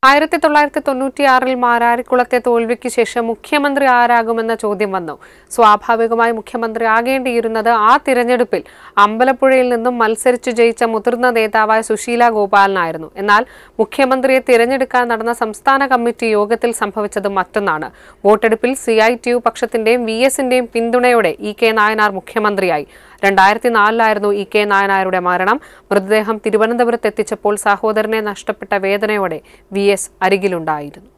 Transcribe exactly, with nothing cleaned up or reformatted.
ആയിരത്തി തൊള്ളായിരത്തി തൊണ്ണൂറ്റിയാറിൽ മാരാരിക്കുളത്തെ തോൽവിക്ക് ശേഷം മുഖ്യമന്ത്രി ആരാകുമെന്ന ചോദ്യം വന്നു. സ്വാഭാവികമായി മുഖ്യമന്ത്രി ആകേണ്ടിയിരുന്നത് ആ തിരഞ്ഞെടുപ്പിൽ അമ്പലപ്പുഴയിൽ നിന്നും മത്സരിച്ചു ജയിച്ച മുതിർന്ന നേതാവായ സുശീല ഗോപാലനായിരുന്നു. എന്നാൽ മുഖ്യമന്ത്രിയെ തിരഞ്ഞെടുക്കാൻ നടന്ന സംസ്ഥാന കമ്മിറ്റി യോഗത്തിൽ സംഭവിച്ചത് മറ്റൊന്നാണ്. വോട്ടെടുപ്പിൽ സി ഐ ടി യു പക്ഷത്തിന്റെയും വി എസിന്റെയും പിന്തുണയോടെ ഇ കെ നായനാർ മുഖ്യമന്ത്രിയായി. രണ്ടായിരത്തി നാലിലായിരുന്നു ഇ കെ നായനാരുടെ മരണം. മൃതദേഹം തിരുവനന്തപുരത്ത് എത്തിച്ചപ്പോൾ സഹോദരനെ നഷ്ടപ്പെട്ട വേദനയോടെ വി എസ് അരികിലുണ്ടായിരുന്നു.